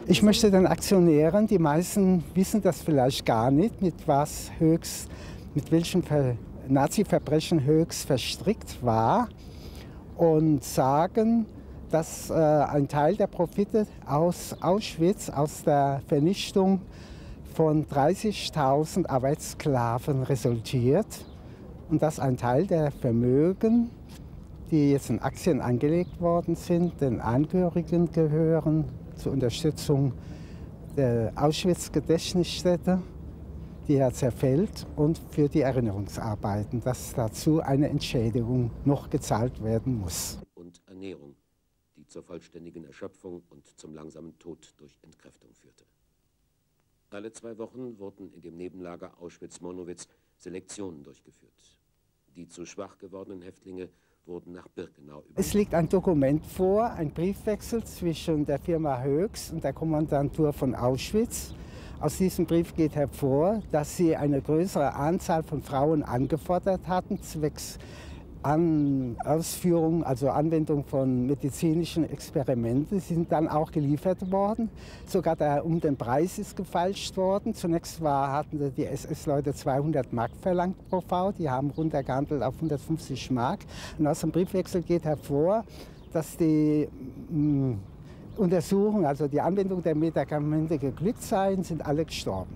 Ich möchte den Aktionären, die meisten wissen das vielleicht gar nicht, mit welchen Nazi-Verbrechen Höchst verstrickt war, und sagen, dass ein Teil der Profite aus Auschwitz, aus der Vernichtung von 30.000 Arbeitssklaven resultiert und dass ein Teil der Vermögen, die jetzt in Aktien angelegt worden sind, den Angehörigen gehören zur Unterstützung der Auschwitz-Gedächtnisstätte, die ja zerfällt, und für die Erinnerungsarbeiten, dass dazu eine Entschädigung noch gezahlt werden muss. Und Ernährung, die zur vollständigen Erschöpfung und zum langsamen Tod durch Entkräftung führte. Alle 2 Wochen wurden in dem Nebenlager Auschwitz-Monowitz Selektionen durchgeführt. Die zu schwach gewordenen Häftlinge wurden nach Birkenau überführt. Es liegt ein Dokument vor, ein Briefwechsel zwischen der Firma Höchst und der Kommandantur von Auschwitz. Aus diesem Brief geht hervor, dass sie eine größere Anzahl von Frauen angefordert hatten, zwecks Ausführung, also Anwendung von medizinischen Experimenten. Sie sind dann auch geliefert worden. Sogar den Preis ist gefälscht worden. Zunächst hatten die SS-Leute 200 Mark verlangt pro Frau. Die haben runtergehandelt auf 150 Mark. Und aus dem Briefwechsel geht hervor, dass die Untersuchung, also die Anwendung der Medikamente geglückt seien, sind alle gestorben.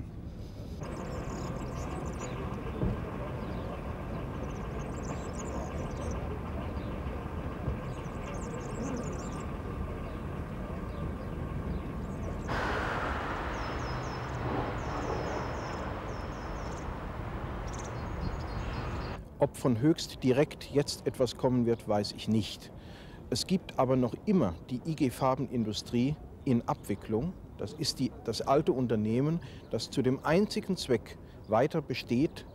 Ob von Höchst direkt jetzt etwas kommen wird, weiß ich nicht. Es gibt aber noch immer die IG Farben-Industrie in Abwicklung. Das ist das alte Unternehmen, das zu dem einzigen Zweck weiter besteht,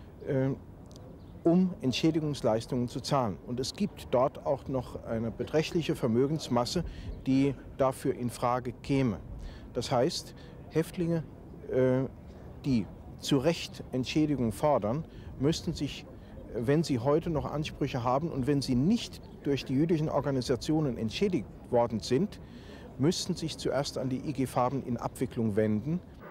um Entschädigungsleistungen zu zahlen. Und es gibt dort auch noch eine beträchtliche Vermögensmasse, die dafür in Frage käme. Das heißt, Häftlinge, die zu Recht Entschädigung fordern, müssten sich, wenn sie heute noch Ansprüche haben und wenn sie nicht durch die jüdischen Organisationen entschädigt worden sind, müssten sich zuerst an die IG Farben in Abwicklung wenden.